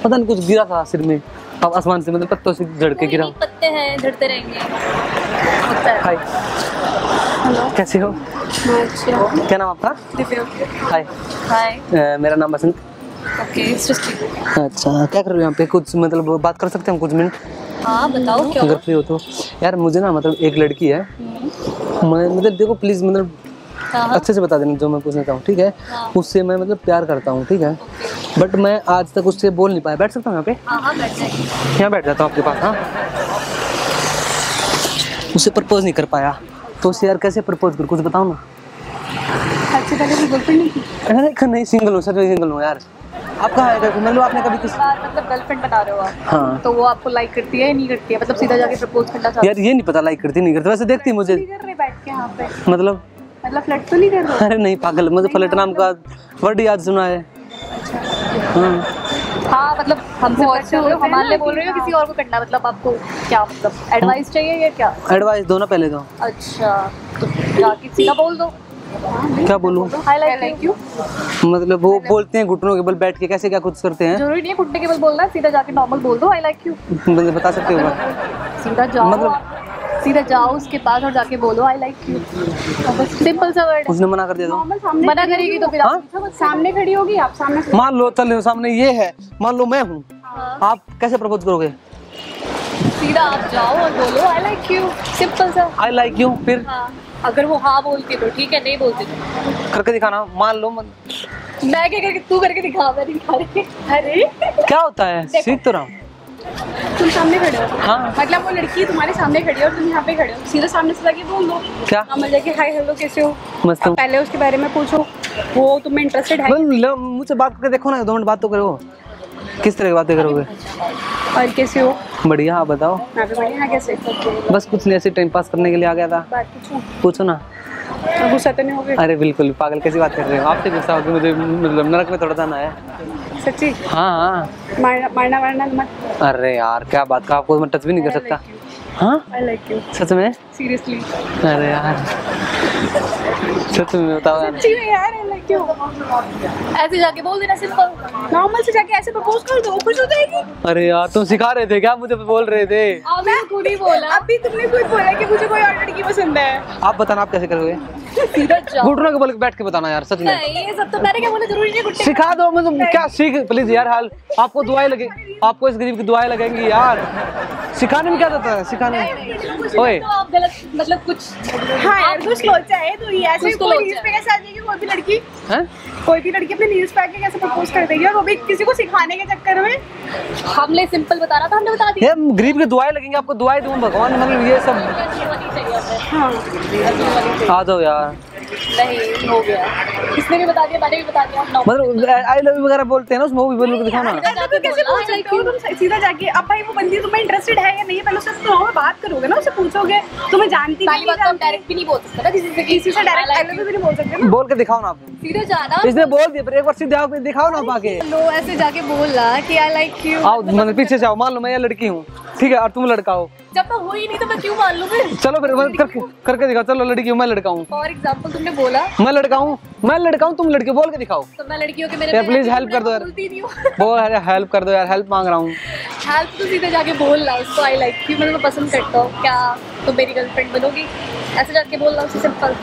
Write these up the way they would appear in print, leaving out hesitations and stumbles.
पता नहीं कुछ गिरा था सिर में, अब आसमान से मतलब पत्तों से झड़ के गिरा। पत्ते हैं, झड़ते रहेंगे। हाय, हेलो, कैसे हो? क्या नाम आपका? दिव्या। हाय। हाय। मेरा नाम बसंत। ओके, सृष्टि। अच्छा, क्या कर रहे हो यहाँ पे? कुछ मतलब बात कर सकते हैं हम कुछ मिनट? हाँ बताओ, क्या अगर फ्री हो तो। यार मुझे ना मतलब एक लड़की है, मतलब देखो प्लीज, मतलब अच्छे से बता देना जो मैं पूछना चाहूँ, ठीक है? उससे मैं मतलब प्यार करता हूँ, ठीक है? बट मैं आज तक उससे बोल नहीं पाया। बैठ सकता हूँ यहाँ पे? हाँ बैठ जाइए। यहाँ बैठ जाता हूँ आपके पास। हाँ, उससे प्रपोज नहीं कर पाया, तो उसे यार कैसे प्रपोज कर, कुछ बताओ ना। अच्छी पहले भी गर्लफ्रेंड नहीं थी? अरे नहीं, सिंगल हूँ सर, सिंगल हूँ यार। आप कहाँ है? मतलब आपने कभी किसी मतलब गर्लफ्रेंड बता रहे हो आप? हाँ। तो वो आपको लाइक करती है या नहीं करती है? मतलब सीधा जाके प्रपोज करना चाहती है? यार ये नहीं पता लाइक करती नहीं करती, वैसे देखती है मुझे। नहीं कर रहे बैठ के यहाँ पे? मतलब फ्लर्ट तो नहीं कर रहे? अरे नहीं पागल, मुझे फ्लर्ट नाम का वर्ड याद सुना है। हाँ मतलब हमसे अच्छे हो, हमारे लिए बोल रहे हो किसी और को करना? मतलब आपको क्या मतलब एडवाइस चाहिए या क्या? एडवाइस दो ना पहले तो। अच्छा, तो जाके सीधा बोल दो। क्या बोलूं? I like you. मतलब वो बोलते हैं घुटनों के बल बैठ के, कैसे क्या कुछ करते हैं? जरूरी नहीं है घुटने के बल बोलना, सीधा जाके नॉर्मल बोल दो आई लाइक यू। मुझे बता सकते हो? सीधा जाओ, मतलब सीधा जाओ उसके पास और जाके बोलो आई लाइक यू। सिंपल सा वर्ड। उसने मना कर दिया तो? मना करेगी तो फिर आप सामने खड़ी होगी, आप सामने। मान लो चल सामने ये है, मान लो मैं हूँ, आप कैसे प्रपोज करोगे? सीधा आप जाओ और बोलो आई लाइक यू, सिंपल सा। I like you. फिर अगर वो हाँ बोलती तो ठीक है, नहीं बोलती तो करके दिखाना। मान लो मैं क्या करके, तू करके दिखा, मैं नहीं दिखा रही। अरे क्या होता है, सीख तो रहा हूँ। तुम सामने खड़े हो? हाँ। मतलब वो लड़की तुम्हारे सामने खड़ी है और तुम यहाँ पे खड़े हो, सीधा सामने से जाके बोल दो। क्या? नॉर्मल जाके हाय हेलो कैसे हो, मस्त हूँ। पहले उसके बारे में पूछो, वो तुम्हें इंटरेस्टेड है? मुझसे बात करके देखो ना, 2 मिनट बात तो करो। किस तरह की बातें करोगे? और कैसे हो? बढ़िया, आप बताओ। मैं भी बढ़िया। कैसे? बस कुछ नहीं, ऐसे टाइम पास करने के लिए आ गया था। बात पूछो। पूछो ना। गुस्सा तो नहीं हो गया? अरे बिल्कुल पागल, कैसी बात कर रहे हो? आपसे गुस्सा होकर मुझे मतलब नरक में थोड़ा जाना है। सच्ची? हाँ। मारना मत। अरे यार क्या बात का, आपको मैं टच भी नहीं कर सकता। हाँ आई लाइक यू। सच में? सीरियसली? अरे यार सच में बताओ यार। सच्ची में यार आई लाइक यू। ऐसे जाके बोल देना, सिंपल नॉर्मल से जाके ऐसे प्रपोज कर दो, खुश हो जाएगी। अरे यार तुम सिखा रहे थे क्या, मुझे बोल रहे थे? मैं खुद ही बोला। अभी तुमने खुद बोला कि मुझे कोई और लड़की पसंद है। आप बताना आप कैसे करोगे? सीधा जाओ। घुटनों के बल बैठ के बताना यार, सच में। नहीं ये सब तो मैंने क्या बोला, जरूरी नहीं घुटने। सिखा दो, मतलब क्या सीख प्लीज यार। हाल आपको दुआएं लगे, आपको इस गरीब की दुआएं लगेंगी यार। सिखाने में क्या जाता है, सिखाने में। ओए तो आप गलत मतलब कुछ। हाँ यार कुछ लोचा है तो ये ऐसे कोई न्यूज़ पे कैसे आ जाएगी कोई भी लड़की? हैं? कोई भी लड़की अपने न्यूज़ पे आके कैसे प्रपोज कर देगी, और वो भी किसी को सिखाने के चक्कर में। हमने सिंपल बताना था, हमने बता दिया। ये गरीब की दुआएं लगेंगी, आपको दुआएं दूं भगवान, मतलब ये सब। हाँ आ जाओ यार। नहीं हो गया, किसने भी बता दिया, मैंने भी बता दिया। मतलब आई लव यू वगैरह बोलते हैं ना उसमें, वो भी बोल के दिखाओ ना। तो कैसे बोल सकते हो तुम सीधा जाके? अब भाई वो बंदी तुम्हें इंटरेस्टेड है या नहीं, पहले उससे तो बात करोगे ना, उससे पूछोगे तुम्हें जानती नहीं। डायरेक्ट भी नहीं बोल सकते ना किसी से डायरेक्ट आई लव यू भी नहीं बोल सकते ना। बोल के दिखाओ ना आप। सीधा जाना, इसने बोल दिया पर एक बार सीधा दिखाओ ना आप आके। लो ऐसे जाके बोलना कि आई लाइक यू। आओ मतलब पीछे से आओ, मान लो मैं ये लड़की हूँ, ठीक है, और तुम लड़का हो। जब मैं हुई नहीं तो मैं क्यों मान लूं फिर? चलो फिर करके दिखाओ। चलो लड़की हूँ, मैं लड़का हूँ। फॉर एग्जांपल तुमने बोला मैं लड़का हूँ, तुम लड़के, बोल के दिखाओ। तो मैं लड़की हूँ कि मेरे प्लीज हेल्प कर दो यार। वो हेल्प कर दो यार, हेल्प मांग रहा हूँ। हेल्प तो सीधे जाके बोलना उसको आई लाइक यू, मैं पसंद करता हूँ, क्या तो मेरी गर्लफ्रेंड बनोगी? ऐसे जाके बोलना उससे, सिंपल।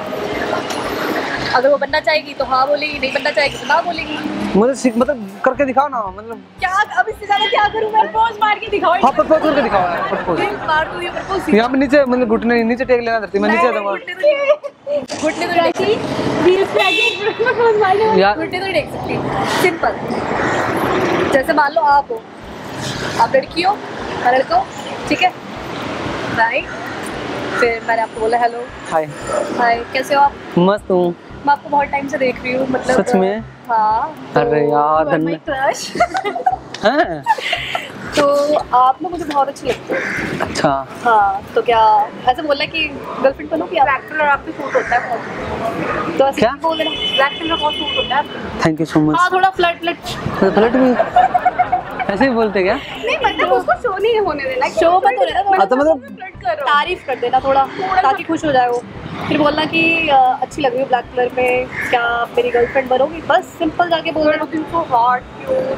अगर वो बनना चाहेगी तो हाँ बोलेगी, नहीं बनना चाहेगी तो ना बोलेगी। मुझे मतलब करके दिखाओ ना, मतलब क्या अब इससे ज्यादा क्या करूं मैं? प्रपोज मार के दिखाओ। हाँ प्रपोज करके दिखाओ यार, प्रपोज मार दूं ये प्रपोज। यहाँ पे नीचे मतलब घुटने नीचे टेक लेना धरती, मैं नीचे दूंगा। घुटने तो जाके रील्स पे आके प्रपोज मार लो यार। घुटने तो देख सकती, सिंपल। जैसे मान लो आप हो, आप लड़की हो, मैं लड़का हूँ, ठीक है राइट? फिर मैंने आपको बोला हेलो, हाय हाय कैसे हो आप? मस्त हूँ। मैं आपको बहुत टाइम से देख रही हूँ, मतलब सच में? हाँ। अरे यार माय क्रश। हैं? तो आप ना मुझे बहुत अच्छी लगती है। अच्छा हाँ तो क्या ऐसे बोलना कि गर्लफ्रेंड बनोगी आप? ब्लैक कलर आप पे सूट होता है बहुत, तो ऐसे क्या बोल देना ब्लैक कलर बहुत सूट होता है। Thank you so much. हाँ थोड़ा फ्लर्ट फ्लर्ट भी ऐसे ही बोलते क्या? नहीं मतलब उसको शो नहीं होने देना, शो मत होने देना, तो मतलब तारीफ कर देना थोड़ा ताकि खुश हो जाए वो। फिर बोलना कि अच्छी लग रही हो ब्लैक कलर में, क्या मेरी गर्लफ्रेंड बनोगी? बस सिंपल जाके बोल देना।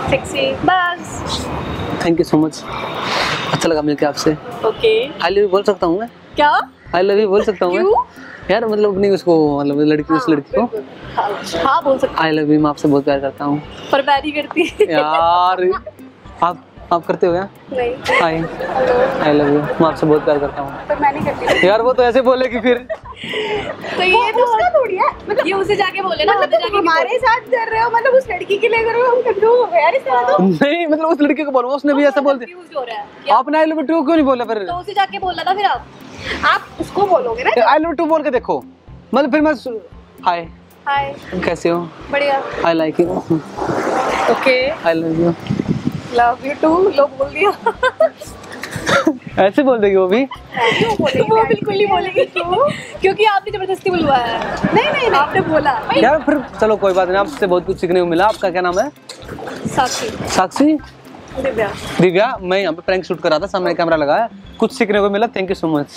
सेक्सी, बस। थैंक यू सो मच, अच्छा लगा मिलके आपसे। ओके, आई लव यू बोल सकता हूँ मैं? क्या? आई लव यू बोल सकता हूँ मैं? क्यों? यार मतलब नहीं उसको, मतलब लड़की उस लड़की को हाँ बोल सकते। आई लव यू, मैं आपसे बहुत प्यार करता हूँ। पर मैं नहीं करती। यार आप करते हो क्या? नहीं। हाय, आई लव यू, मैं आपसे बहुत प्यार करता हूँ। पर मैं नहीं करती। यार वो तो ऐसे बोलेगी फिर। तो ये तो उसका थोड़ी है, मतलब ये उसे जाके बोले ना, मतलब तुम हमारे साथ कर रहे हो, मतलब उस लड़की के लिए कर रहे हो, हम कंफ्यूज हो गए यार इस तरह तो। नहीं मतलब उस लड़की को बोलो, उसने भी ऐसा बोल दिया। कंफ्यूज हो रहा है। आपने आई लव यू क्यों नहीं बोला फिर? तो उसे जाके बोलना था फिर। आप उसको बोलोगे ना। आई लव यू बोल के देखो, मतलब फिर मैं हाय हाय कैसे हो, बढ़िया, I like you, okay, I love you, love you too, लोग बोल दिया। ऐसे बोल देगी वो भी? वो बिल्कुल नहीं बोलेगी, क्योंकि आपने जबरदस्ती बुलवाया है। नहीं आपने बोला यार फिर चलो कोई बात नहीं, आपसे बहुत कुछ सीखने को मिला। आपका क्या नाम है? साक्षी। साक्षी? दिव्या। दिव्या, मैं यहाँ पे प्रैंक शूट कर रहा था, सामने कैमरा लगा है, कुछ सीखने को मिला, थैंक यू सो मच।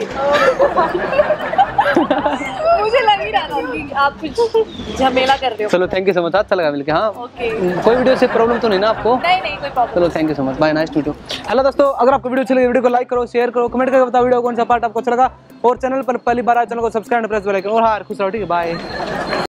मुझे लग ही रहा था कि आप कुछ झमेला कर रहे हो। चलो थैंक यू सो मच, अच्छा लगा मिलके। हाँ ओके, कोई वीडियो से प्रॉब्लम तो नहीं ना आपको? नहीं कोई प्रॉब्लम। चलो thank you so much, bye, nice to meet you. Hello दोस्तों, अगर आपको वीडियो अच्छी लगी वीडियो को लाइक करो, शेयर करो, कमेंट करके बताओ वीडियो कौन सा पार्ट आपको अच्छा लगा, और चैनल पर पहली बार आए चैनल को सब्सक्राइब, प्रेस बेल आइकन, और हाँ खुश रहो, ठीक है, बाय।